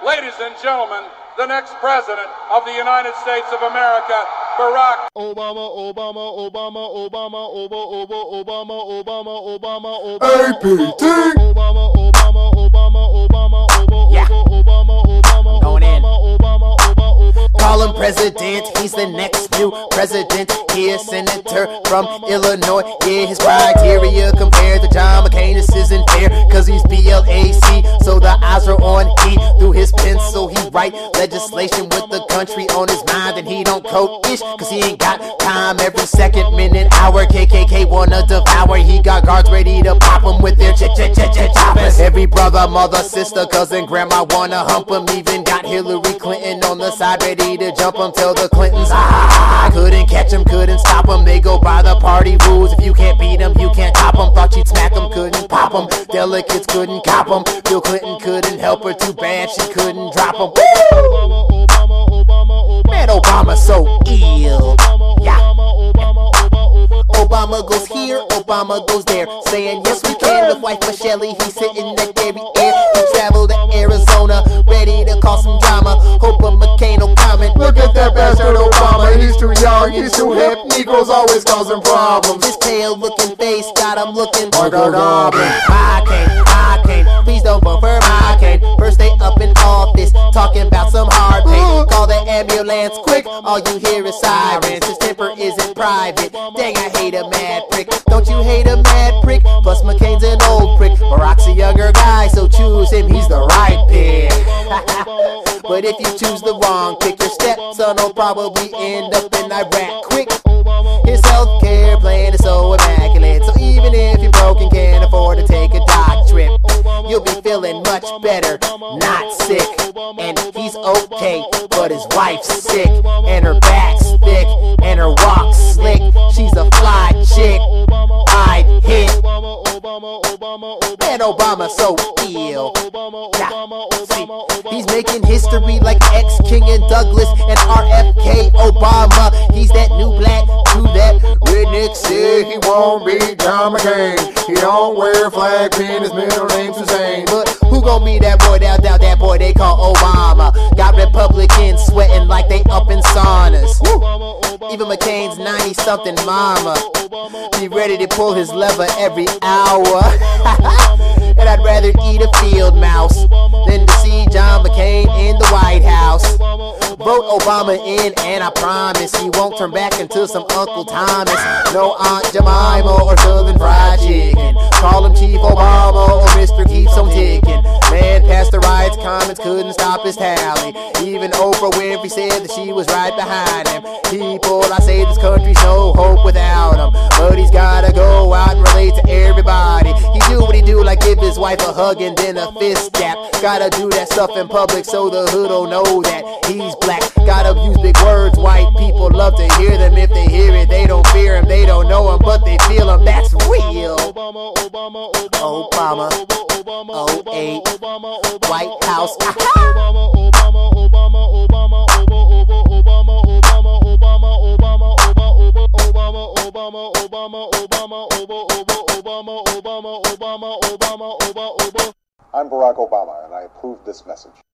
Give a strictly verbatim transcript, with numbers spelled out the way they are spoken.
Ladies and gentlemen, the next president of the United States of America, Barack Obama, Obama, Obama, Obama, Obama, Obama, Obama, Obama, Obama, A P T. Obama, Obama, Obama, Obama, Obama, Yeah. Obama, Obama, Going in. Obama, Obama, Obama. Call him president, he's the next new president. He is senator from Illinois. Yeah, his criteria compared to John McCain, this isn't fair, cause he's B L A C, so the eyes are on he. Through his pencil, he write legislation with the country on his mind, and he don't code-ish, cause he ain't got time every second, minute, hour. K K K wanna devour, he got guards ready to pop him with their ch ch ch ch choppers. Every brother, mother, sister, cousin, grandma wanna hump him. Even got Hillary Clinton on the side ready to jump him. Tell the Clintons, ah, couldn't catch him, couldn't stop him. They go by the party rules. If you can't beat him, you can't top him. Thought she'd smack him, couldn't pop him. Delegates couldn't cop him. Bill Clinton couldn't help her, too bad she couldn't drop him. Woo! Man, Obama's so ill. Yeah. Obama goes here, Obama goes there, saying yes we can with wife Michelle. He's sitting at every air. He traveled to Arizona, ready to cause some drama. Hope a McCain will comment. Look at that bastard Obama, he's too young, he's too hip. Negroes always causing problems. His pale looking face got him looking like a goblin. McCain, McCain, please don't vote for McCain. First day up in office, talking about some hard pain. Call the ambulance quick, all you hear is sirens. His temper isn't private, dang I hate a mad prick. Don't you hate a mad prick? Plus McCain's an old prick. Barack's a younger guy, so choose him, he's the right pick. But if you choose the wrong pick, your stepson will probably end up in Iraq quick. His healthcare plan is so immaculate, so even if you're broke and can't afford to take a dock trip, you'll be feeling much better, not sick. And he's okay, but his wife's sick, and her back's thick, and her walk's slick. She's a fly chick, I'd hit. Man, Obama's so ill. Yeah. See, he's making history like ex-King and Douglas and R F K Obama. He's that new black, true that redneck said he won't be John McCain. He don't wear a flag pin, his middle name's Hussein. But who gon' be that boy, doubt, doubt that boy they call Obama? Got Republicans sweating like they up in saunas. Woo. Even McCain's ninety something mama be ready to pull his lever every hour. And I'd rather eat a field mouse than to see John McCain in the White House. Vote Obama in, and I promise he won't turn back into some Uncle Thomas. No Aunt Jemima or Southern Fried Chicken. Call him Chief Obama or Mister Keeps on Ticking. Man, past the riots, comments couldn't stop his tally. Even Oprah Winfrey said that she was right behind him. People, I say this country's no hope without him, but he's gotta go out and relate to everybody. He do what he do, like give his wife a hug and then a fist tap. Gotta do that stuff in public so the hood will know that he's black. Gotta use big words, white people love to hear them. If they hear it, they don't fear him, they don't know him, but they feel him, that's real. Obama, oh eight, White House. I'm Barack Obama, and I approve this message.